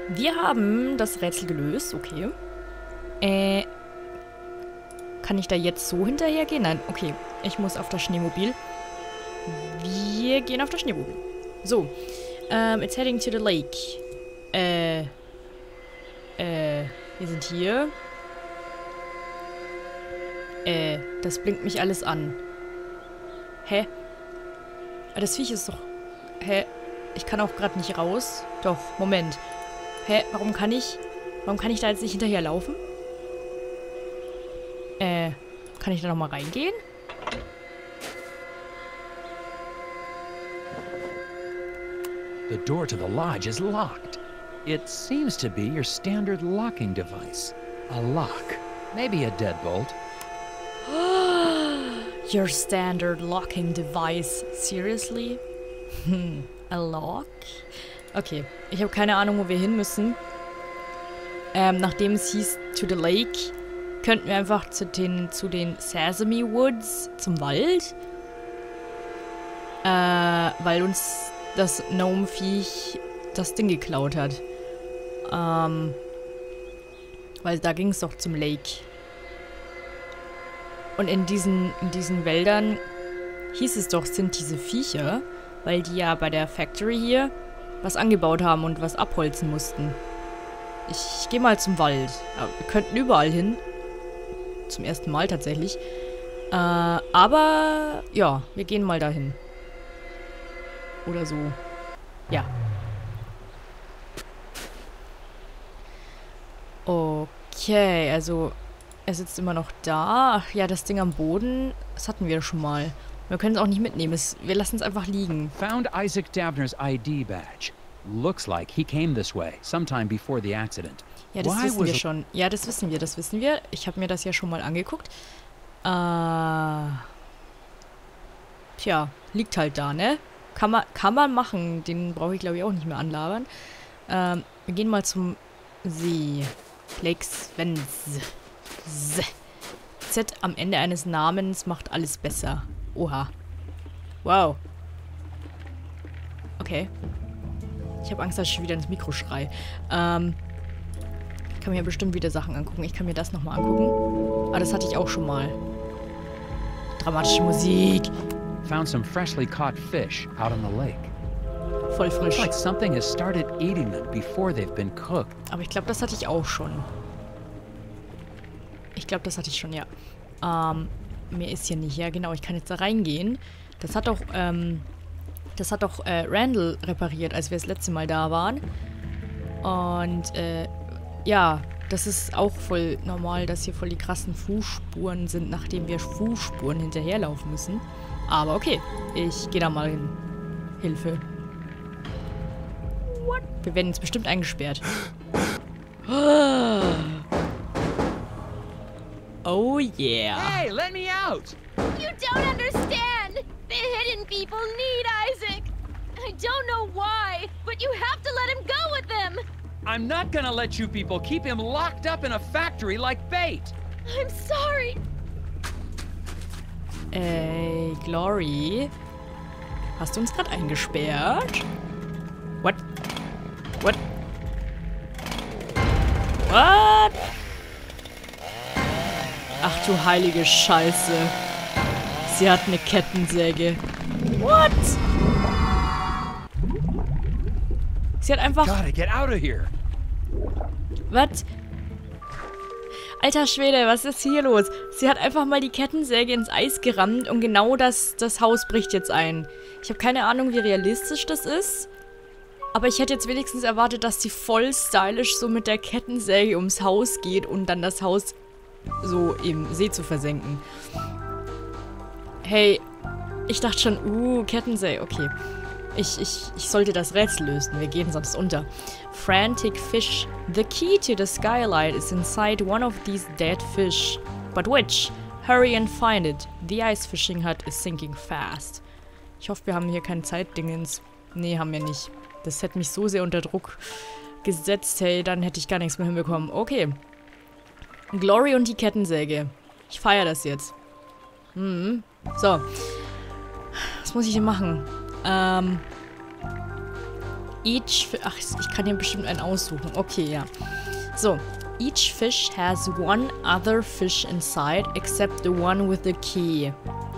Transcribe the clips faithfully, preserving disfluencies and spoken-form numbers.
Wir haben das Rätsel gelöst, okay. Äh, kann ich da jetzt so hinterher gehen? Nein, okay. Ich muss auf das Schneemobil. Wir gehen auf das Schneemobil. So. Um, it's heading to the lake. Äh. Äh. Wir sind hier. Äh. Das blinkt mich alles an. Hä? Das Viech ist doch... Hä? Ich kann auch gerade nicht raus. Doch, Moment. Hä? Warum kann ich... Warum kann ich da jetzt nicht hinterherlaufen? Äh. Kann ich da nochmal reingehen? The door to the lodge is locked. It seems to be your standard locking device. A lock. Maybe a deadbolt. Your standard locking device. Seriously? Hm. A lock? Okay. Ich habe keine Ahnung, wo wir hin müssen. Ähm, nachdem es hieß to the lake, könnten wir einfach zu den, zu den Sesame Woods, zum Wald. Äh, weil uns das Gnome-Viech das Ding geklaut hat. Ähm, weil da ging es doch zum Lake. Und in diesen, in diesen Wäldern hieß es doch, sind diese Viecher, weil die ja bei der Factory hier was angebaut haben und was abholzen mussten. Ich, ich gehe mal zum Wald. Ja, wir könnten überall hin. Zum ersten Mal tatsächlich. Äh, aber ja, wir gehen mal dahin. Oder so. Ja. Okay, also er sitzt immer noch da. Ach ja, das Ding am Boden, das hatten wir schon mal. Wir können es auch nicht mitnehmen. Es, wir lassen es einfach liegen. Found Isaac Dabner's I D badge. Looks like he came this way, sometime before the accident. Ja, das Why wissen was wir schon. Ja, das wissen wir, das wissen wir. Ich habe mir das ja schon mal angeguckt. Äh... Tja, liegt halt da, ne? Kann man, kann man machen. Den brauche ich, glaube ich, auch nicht mehr anlabern. Ähm, wir gehen mal zum See. Lake Svens. Z am Ende eines Namens macht alles besser. Oha. Wow. Okay. Ich habe Angst, dass ich wieder ins Mikro schrei. Ähm, ich kann mir bestimmt wieder Sachen angucken. Ich kann mir das nochmal angucken. Ah, das hatte ich auch schon mal. Dramatische Musik. Found some freshly caught fish out on the lake. Voll frisch. Looks like something has started eating them before they've been cooked. Aber ich glaube, das hatte ich auch schon. Ich glaube, das hatte ich schon, ja. Ähm, mehr ist hier nicht. Ja, genau, ich kann jetzt da reingehen. Das hat doch, ähm, das hat doch äh, Randall repariert, als wir das letzte Mal da waren. Und, äh, ja, das ist auch voll normal, dass hier voll die krassen Fußspuren sind, nachdem wir Fußspuren hinterherlaufen müssen. Aber okay, ich gehe da mal hin. Hilfe. What? Wir werden jetzt bestimmt eingesperrt. Oh yeah. Hey, let me out! You don't understand! The hidden people need Isaac! I don't know why, but you have to let him go with them! I'm not gonna let you people keep him locked up in a factory like bait! I'm sorry! Ey, Glory. Hast du uns gerade eingesperrt? What? What? What? Ach du heilige Scheiße. Sie hat eine Kettensäge. What? Sie hat einfach... Gotta get out of here! Was? Alter Schwede, was ist hier los? Sie hat einfach mal die Kettensäge ins Eis gerammt und genau das, das Haus bricht jetzt ein. Ich habe keine Ahnung, wie realistisch das ist. Aber ich hätte jetzt wenigstens erwartet, dass sie voll stylisch so mit der Kettensäge ums Haus geht und dann das Haus so im See zu versenken. Hey, ich dachte schon, uh, Kettensäge, okay. Ich, ich, ich sollte das Rätsel lösen, wir gehen sonst unter. Frantic fish. The key to the skylight is inside one of these dead fish. But which? Hurry and find it. The ice fishing hut is sinking fast. Ich hoffe, wir haben hier kein Zeitdingens. Nee, haben wir nicht. Das hätte mich so sehr unter Druck gesetzt. Hey, dann hätte ich gar nichts mehr hinbekommen. Okay. Glory und die Kettensäge. Ich feiere das jetzt. Hm. So. Was muss ich denn machen? Ähm. Each... Ach, ich kann hier bestimmt einen aussuchen. Okay, ja. So. Each fish has one other fish inside, except the one with the key.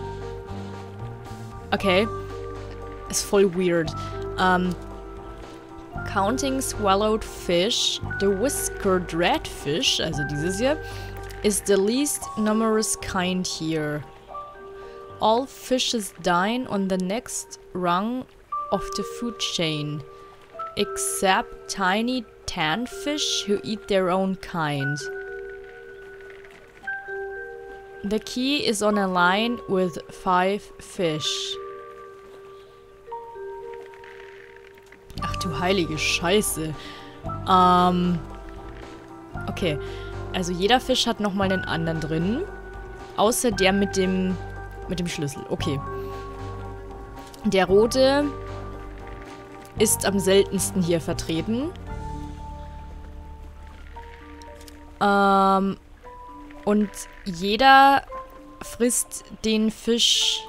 Okay. Ist voll weird. Um, counting swallowed fish, the whiskered redfish, also dieses hier, is the least numerous kind here. All fishes dine on the next rung of the food chain, except tiny tanfish who eat their own kind. The key is on a line with five fish. Ach du heilige Scheiße. Ähm. Okay. Also jeder Fisch hat nochmal einen anderen drin. Außer der mit dem mit dem Schlüssel. Okay. Der rote ist am seltensten hier vertreten. Ähm, und jeder frisst den Fisch,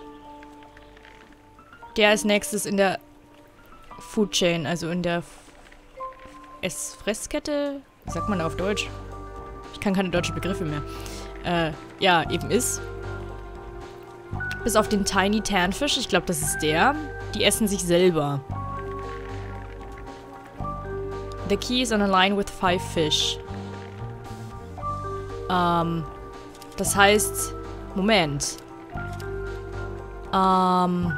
der als nächstes in der Food Chain, also in der Essfresskette, wie sagt man auf Deutsch? Ich kann keine deutschen Begriffe mehr. Äh, ja, eben ist. Bis auf den Tiny Tanfish, ich glaube, das ist der. Die essen sich selber. The key is on a line with five fish. Ähm, das heißt, Moment. Ähm,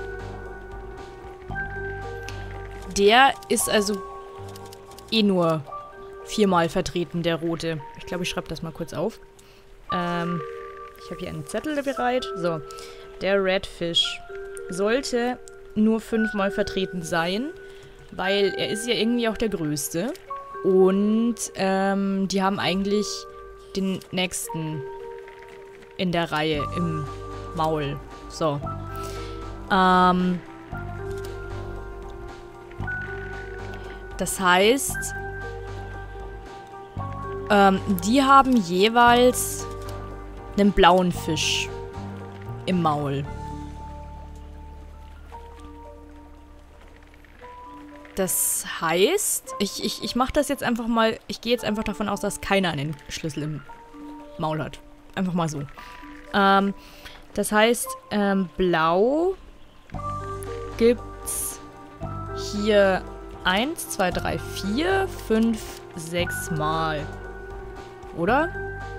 der ist also eh nur viermal vertreten, der rote. Ich glaube, ich schreibe das mal kurz auf. Ähm, ich habe hier einen Zettel bereit. So, der Redfish sollte nur fünfmal vertreten sein, weil er ist ja irgendwie auch der größte. Und ähm, die haben eigentlich den nächsten in der Reihe im Maul. So. Ähm, das heißt, ähm, die haben jeweils einen blauen Fisch im Maul. Das heißt, ich, ich, ich mache das jetzt einfach mal, ich gehe jetzt einfach davon aus, dass keiner einen Schlüssel im Maul hat. Einfach mal so. Ähm, das heißt, ähm, blau gibt's hier eins, zwei, drei, vier, fünf, sechs Mal. Oder?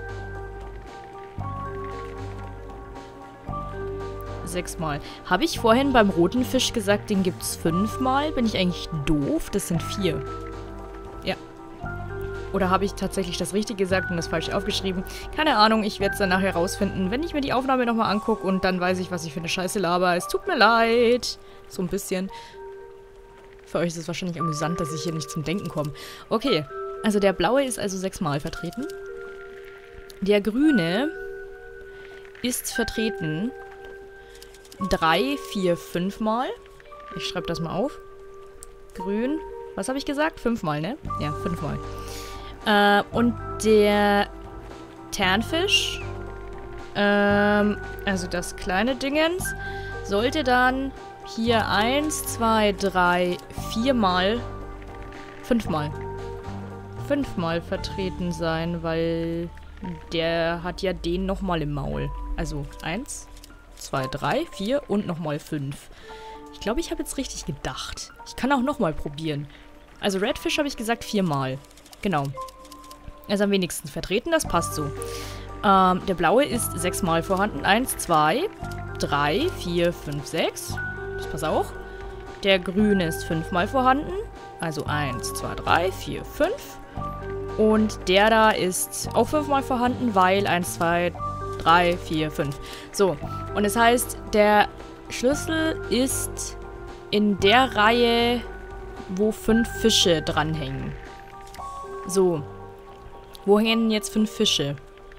Sechsmal. Habe ich vorhin beim roten Fisch gesagt, den gibt's fünfmal? Bin ich eigentlich doof? Das sind vier. Ja. Oder habe ich tatsächlich das richtig gesagt und das falsch aufgeschrieben? Keine Ahnung, ich werde es dann nachher rausfinden, wenn ich mir die Aufnahme nochmal angucke und dann weiß ich, was ich für eine Scheiße laber. Es tut mir leid. So ein bisschen. Für euch ist es wahrscheinlich amüsant, dass ich hier nicht zum Denken komme. Okay, also der blaue ist also sechsmal vertreten. Der grüne ist vertreten drei, vier, fünf Mal. Ich schreibe das mal auf. Grün. Was habe ich gesagt? Fünfmal, ne? Ja, fünfmal. Äh, und der Tanfisch, ähm, also das kleine Dingens, sollte dann hier eins, zwei, drei, viermal, fünfmal. Fünfmal vertreten sein, weil der hat ja den nochmal im Maul. Also eins, zwei, drei, vier und nochmal fünf. Ich glaube, ich habe jetzt richtig gedacht. Ich kann auch nochmal probieren. Also Redfish habe ich gesagt viermal. Genau. Er ist am wenigsten vertreten, das passt so. Ähm, der blaue ist sechsmal vorhanden. Eins, zwei, drei, vier, fünf, sechs. Das passt auch. Der grüne ist fünfmal vorhanden. Also eins, zwei, drei, vier, fünf. Und der da ist auch fünfmal vorhanden, weil eins, zwei, drei, vier, fünf. So, und das heißt, der Schlüssel ist in der Reihe, wo fünf Fische dranhängen. So. Wo hängen jetzt fünf Fische?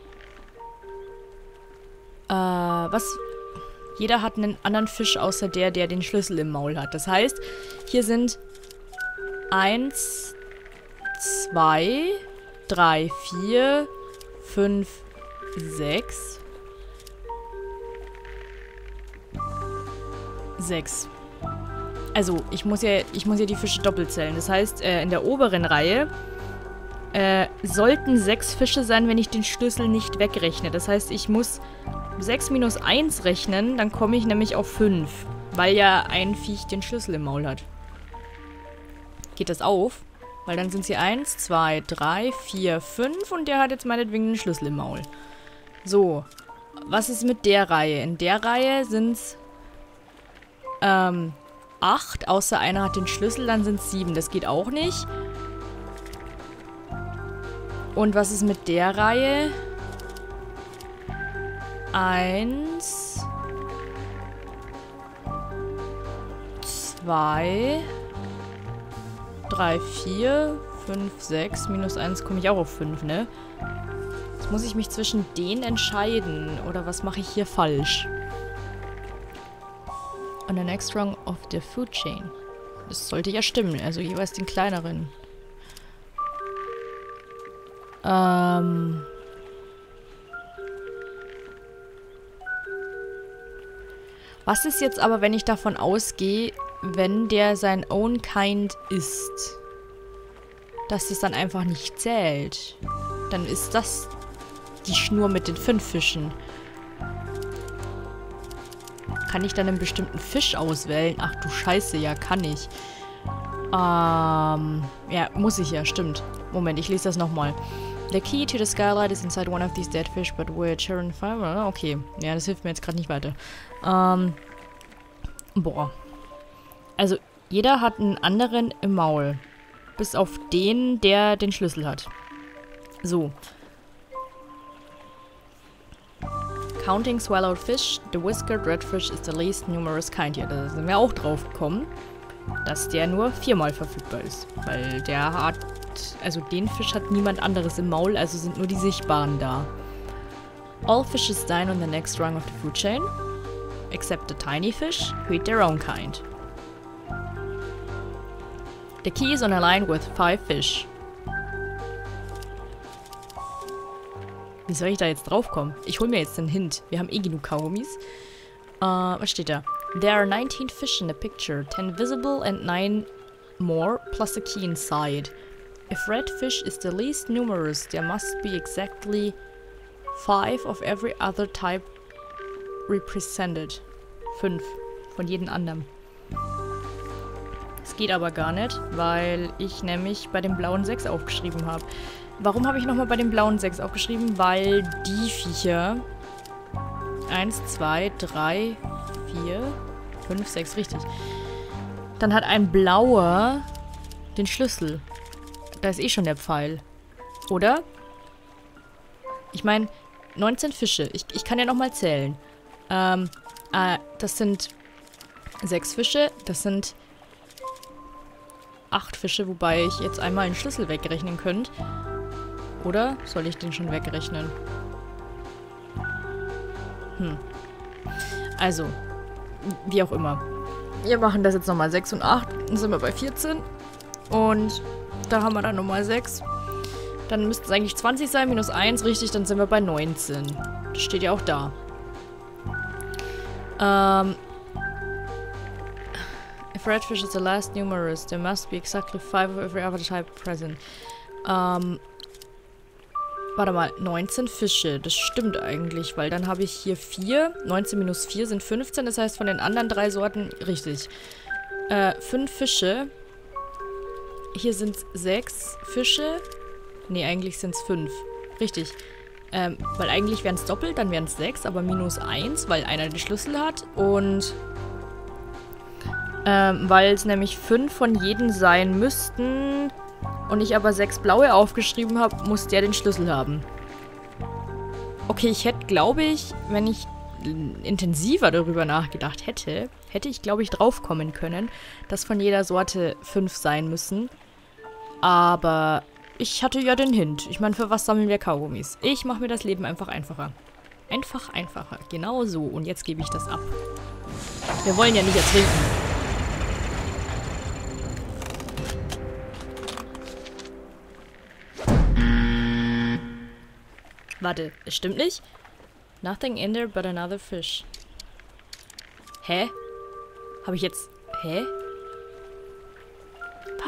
Äh, was? Jeder hat einen anderen Fisch, außer der, der den Schlüssel im Maul hat. Das heißt, hier sind eins, zwei, drei, vier, fünf, sechs. Sechs. Also, ich muss ja, ich muss ja die Fische doppelt zählen. Das heißt, äh, in der oberen Reihe äh, sollten sechs Fische sein, wenn ich den Schlüssel nicht wegrechne. Das heißt, ich muss sechs minus eins rechnen, dann komme ich nämlich auf fünf. Weil ja ein Viech den Schlüssel im Maul hat. Geht das auf? Weil dann sind sie eins, zwei, drei, vier, fünf und der hat jetzt meinetwegen den Schlüssel im Maul. So. Was ist mit der Reihe? In der Reihe sind es ähm, acht, außer einer hat den Schlüssel, dann sind es sieben. Das geht auch nicht. Und was ist mit der Reihe? Eins. Zwei. Drei, vier. Fünf, sechs. Minus eins komme ich auch auf fünf, ne? Jetzt muss ich mich zwischen denen entscheiden. Oder was mache ich hier falsch? On the next rung of the food chain. Das sollte ja stimmen. Also jeweils den kleineren. Ähm... Was ist jetzt aber, wenn ich davon ausgehe, wenn der sein own kind ist, dass es dann einfach nicht zählt? Dann ist das die Schnur mit den fünf Fischen. Kann ich dann einen bestimmten Fisch auswählen? Ach du Scheiße, ja, kann ich. Ähm, ja, muss ich ja, stimmt. Moment, ich lese das nochmal. The key to the skylight is inside one of these dead fish, but we're children five. Okay, ja, das hilft mir jetzt gerade nicht weiter. Ähm, boah. Also, jeder hat einen anderen im Maul. Bis auf den, der den Schlüssel hat. So. Counting swallowed fish, the whiskered redfish is the least numerous kind. Ja, da sind wir auch drauf gekommen, dass der nur viermal verfügbar ist. Weil der hat, also den Fisch hat niemand anderes im Maul, also sind nur die sichtbaren da. All fishes dine on the next rung of the food chain, except the tiny fish, who eat their own kind. The key is on a line with five fish. Wie soll ich da jetzt drauf kommen? Ich hole mir jetzt den Hint. Wir haben eh genug Kaugummis. Uh, was steht da? There are nineteen fish in the picture. ten visible and nine more, plus a key inside. If red fish is the least numerous, there must be exactly five of every other type represented. Fünf. Von jedem anderen. Das geht aber gar nicht, weil ich nämlich bei dem blauen sechs aufgeschrieben habe. Warum habe ich nochmal bei dem blauen sechs aufgeschrieben? Weil die Viecher eins, zwei, drei, vier, fünf, sechs, richtig. Dann hat ein blauer den Schlüssel. Da ist eh schon der Pfeil. Oder? Ich meine, neunzehn Fische. Ich, ich kann ja nochmal zählen. Ähm, äh, das sind sechs Fische. Das sind acht Fische, wobei ich jetzt einmal einen Schlüssel wegrechnen könnte. Oder soll ich den schon wegrechnen? Hm. Also, wie auch immer. Wir machen das jetzt nochmal sechs und acht. Dann sind wir bei vierzehn. Und da haben wir dann nochmal sechs. Dann müssten es eigentlich zwanzig sein, minus eins, richtig, dann sind wir bei neunzehn. Das steht ja auch da. Ähm... If redfish is the last numerous, there must be exactly five of every other type present. Ähm... Warte mal, neunzehn Fische. Das stimmt eigentlich, weil dann habe ich hier vier. neunzehn minus vier sind fünfzehn, das heißt von den anderen drei Sorten richtig. Äh, fünf Fische. Hier sind es sechs Fische. Ne, eigentlich sind es fünf. Richtig. Ähm, weil eigentlich wären es doppelt, dann wären es sechs, aber minus eins, weil einer den Schlüssel hat. Und ähm, weil es nämlich fünf von jedem sein müssten und ich aber sechs blaue aufgeschrieben habe, muss der den Schlüssel haben. Okay, ich hätte, glaube ich, wenn ich intensiver darüber nachgedacht hätte, hätte ich, glaube ich, drauf kommen können, dass von jeder Sorte fünf sein müssen. Aber ich hatte ja den Hint. Ich meine, für was sammeln wir Kaugummis? Ich mache mir das Leben einfach einfacher. Einfach einfacher. Genau so. Und jetzt gebe ich das ab. Wir wollen ja nicht ertrinken. Warte, es stimmt nicht? Nothing in there but another fish. Hä? Habe ich jetzt... Hä?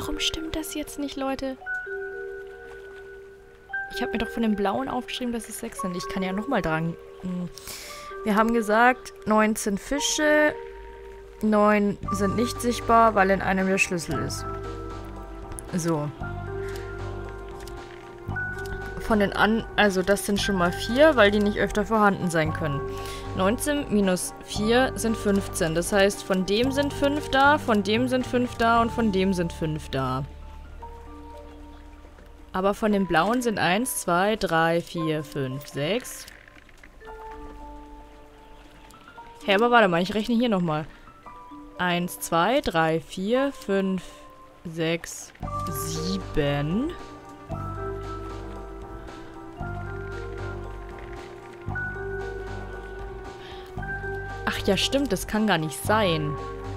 Warum stimmt das jetzt nicht, Leute? Ich habe mir doch von dem Blauen aufgeschrieben, dass es sechs sind. Ich kann ja nochmal dran. Wir haben gesagt, neunzehn Fische. neun sind nicht sichtbar, weil in einem der Schlüssel ist. So. Von den an... Also das sind schon mal vier, weil die nicht öfter vorhanden sein können. neunzehn minus vier sind fünfzehn. Das heißt, von dem sind fünf da, von dem sind fünf da und von dem sind fünf da. Aber von den Blauen sind eins, zwei, drei, vier, fünf, sechs. Hä, aber warte mal, ich rechne hier nochmal. eins, zwei, drei, vier, fünf, sechs, sieben. Ach ja, stimmt, das kann gar nicht sein.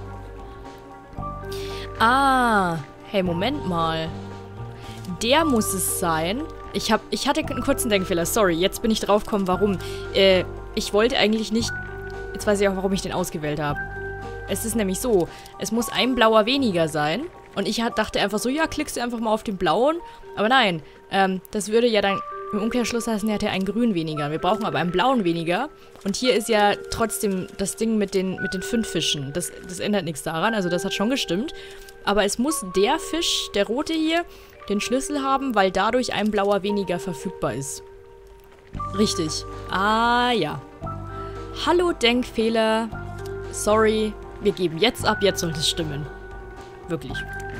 Ah, hey, Moment mal. Der muss es sein. Ich, hab, ich hatte einen kurzen Denkfehler. Sorry, jetzt bin ich draufgekommen, warum. Äh, ich wollte eigentlich nicht... Jetzt weiß ich auch, warum ich den ausgewählt habe. Es ist nämlich so, es muss ein blauer weniger sein. Und ich dachte einfach so, ja, klickst du einfach mal auf den blauen. Aber nein, ähm, das würde ja dann im Umkehrschluss heißen, er hat ja einen grün weniger. Wir brauchen aber einen blauen weniger. Und hier ist ja trotzdem das Ding mit den, mit den fünf Fischen. Das, das ändert nichts daran, also das hat schon gestimmt. Aber es muss der Fisch, der rote hier, den Schlüssel haben, weil dadurch ein blauer weniger verfügbar ist. Richtig. Ah, ja. Hallo, Denkfehler. Sorry. Wir geben jetzt ab, jetzt sollte es stimmen. Wirklich.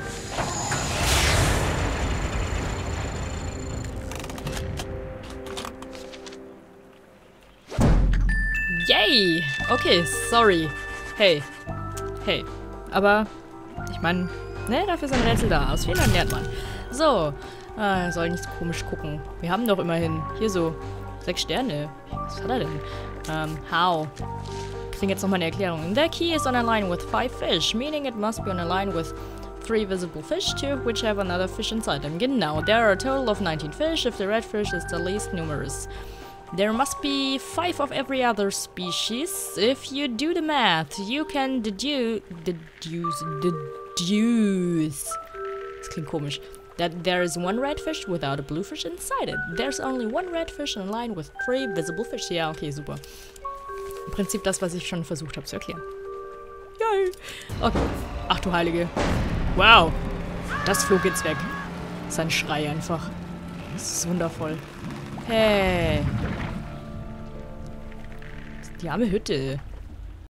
Yay! Okay, sorry. Hey. Hey. Aber, ich meine, ne, dafür ist ein Rätsel da. Aus Fehlern lernt man. So. Ah, soll nicht so komisch gucken. Wir haben doch immerhin hier so sechs Sterne. Was hat er denn? Ähm, how? Ich kriege jetzt nochmal eine Erklärung. The key is on a line with five fish, meaning it must be on a line with three visible fish, two which have another fish inside them. Genau, there are a total of nineteen fish if the red fish is the least numerous. There must be five of every other species. If you do the math, you can deduce, deduce, deduce. Das klingt komisch. That there is one red fish without a blue fish inside it. There's only one red fish in a line with three visible fish. Ja, okay, super. Im Prinzip das, was ich schon versucht habe zu erklären. Yay! Okay. Ach du Heilige. Wow. Das flog jetzt weg. Sein Schrei einfach. Das ist wundervoll. Hey. Die arme Hütte.